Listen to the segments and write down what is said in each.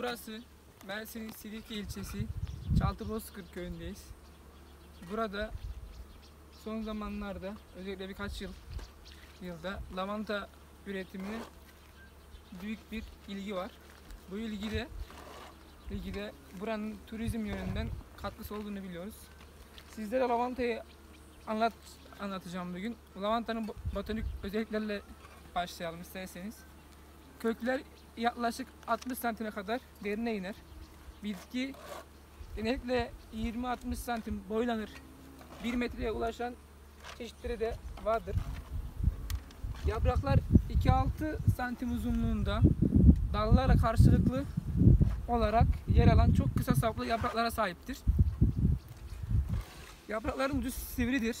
Burası Mersin'in Silifke ilçesi Çaltıbozkır köyündeyiz. Burada son zamanlarda, özellikle birkaç yılda lavanta üretimine büyük bir ilgi var. Bu ilgide buranın turizm yönünden katkısı olduğunu biliyoruz. Sizlere lavantayı anlatacağım bugün. Lavantanın botanik özelliklerle başlayalım isterseniz. Kökler yaklaşık 60 santime kadar derine iner. Bitki genellikle 20-60 santim boylanır. 1 metreye ulaşan çeşitleri de vardır. Yapraklar 2-6 santim uzunluğunda, dallara karşılıklı olarak yer alan çok kısa saplı yapraklara sahiptir. Yaprakların ucu sivridir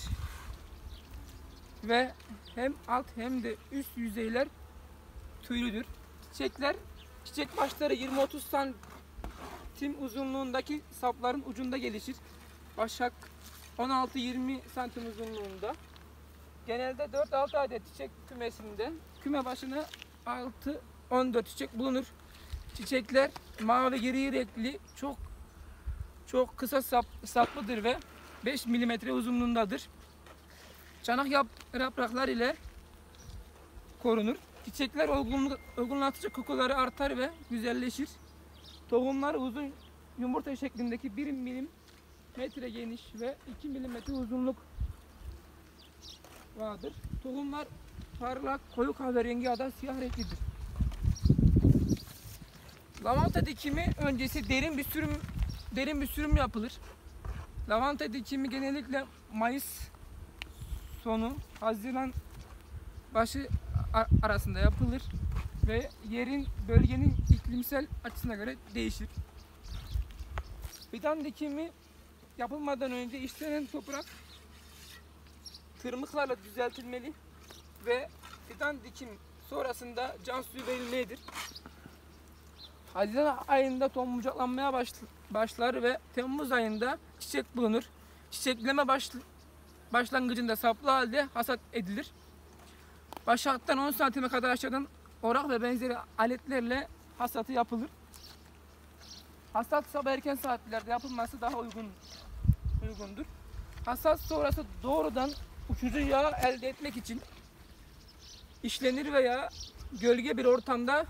ve hem alt hem de üst yüzeyler tüylüdür. Çiçek başları 20-30 santim uzunluğundaki sapların ucunda gelişir. Başak 16-20 santim uzunluğunda. Genelde 4-6 adet çiçek kümesinde küme başına 6-14 çiçek bulunur. Çiçekler mavi gri renkli, çok kısa saplıdır ve 5 mm uzunluğundadır. Çanak yapraklar ile korunur. Çiçekler olgunlatıcı kokuları artar ve güzelleşir. Tohumlar uzun yumurta şeklindeki 1 milimetre geniş ve 2 milimetre uzunluk vardır. Tohumlar parlak koyu kahverengi ya da siyah renklidir. Lavanta dikimi öncesi derin bir sürüm yapılır. Lavanta dikimi genellikle Mayıs sonu Haziran başı arasında yapılır ve bölgenin iklimsel açısına göre değişir. Fidan dikimi yapılmadan önce işlenen toprak tırmıklarla düzeltilmeli ve fidan dikim sonrasında can suyu verilmelidir. Haziran ayında tohum bucaklanmaya başlar ve Temmuz ayında çiçek bulunur. Çiçekleme başlangıcında saplı halde hasat edilir. Başaktan 10 santime kadar aşağıdan orak ve benzeri aletlerle hasatı yapılır. Hasat sabah erken saatlerde yapılması daha uygundur. Hasat sonrası doğrudan uçucu yağ elde etmek için işlenir veya gölge bir ortamda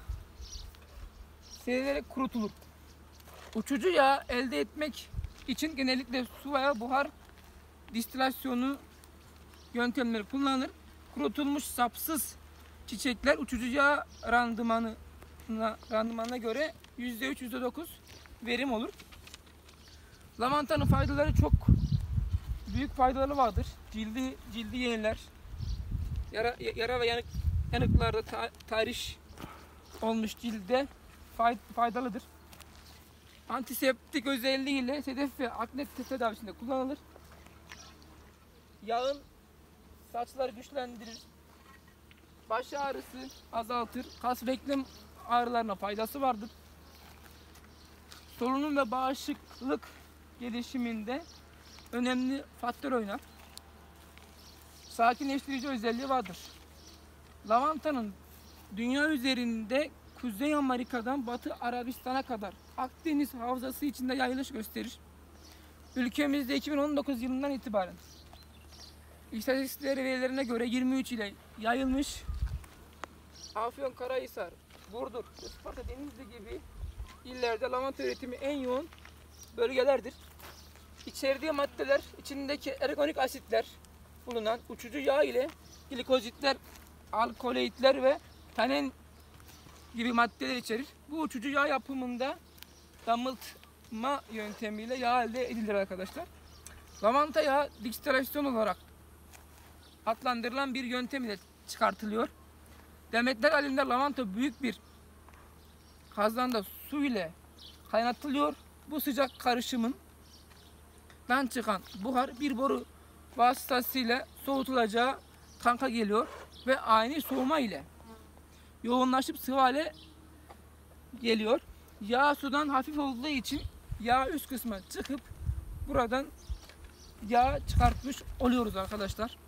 serilerek kurutulur. Uçucu yağ elde etmek için genellikle su veya buhar distilasyonu yöntemleri kullanılır. Kurutulmuş sapsız çiçekler uçucu yağ randımanına göre %3-%9 verim olur. Lavantanın faydaları çok büyük faydaları vardır. Cildi yeniler. Yara ve yanıklarda tahriş olmuş cilde faydalıdır. Antiseptik özelliğiyle sedef ve akne tedavisinde kullanılır. Yağın saçları güçlendirir. Baş ağrısı azaltır. Kas ve eklem ağrılarına faydası vardır. Solunum ve bağışıklık gelişiminde önemli faktör oynar. Sakinleştirici özelliği vardır. Lavantanın dünya üzerinde Kuzey Amerika'dan Batı Arabistan'a kadar Akdeniz havzası içinde yayılış gösterir. Ülkemizde 2019 yılından itibaren istatistik verilerine göre 23 ile yayılmış. Afyonkarahisar, Burdur, Isparta, Denizli gibi illerde lavanta üretimi en yoğun bölgelerdir. İçerdiği maddeler içindeki ergonik asitler bulunan uçucu yağ ile glikozitler, alkaloidler ve tanin gibi maddeler içerir. Bu uçucu yağ yapımında damıtma yöntemiyle yağ elde edilir arkadaşlar. Lavanta yağı distilasyon olarak adlandırılan bir yöntem ile çıkartılıyor. Demetler halinde lavanta büyük bir kazanda su ile kaynatılıyor. Bu sıcak karışımından çıkan buhar bir boru vasıtasıyla soğutulacağı tanka geliyor ve ani soğuma ile yoğunlaşıp sıvı hale geliyor. Yağ sudan hafif olduğu için yağ üst kısma çıkıp buradan yağ çıkartmış oluyoruz arkadaşlar.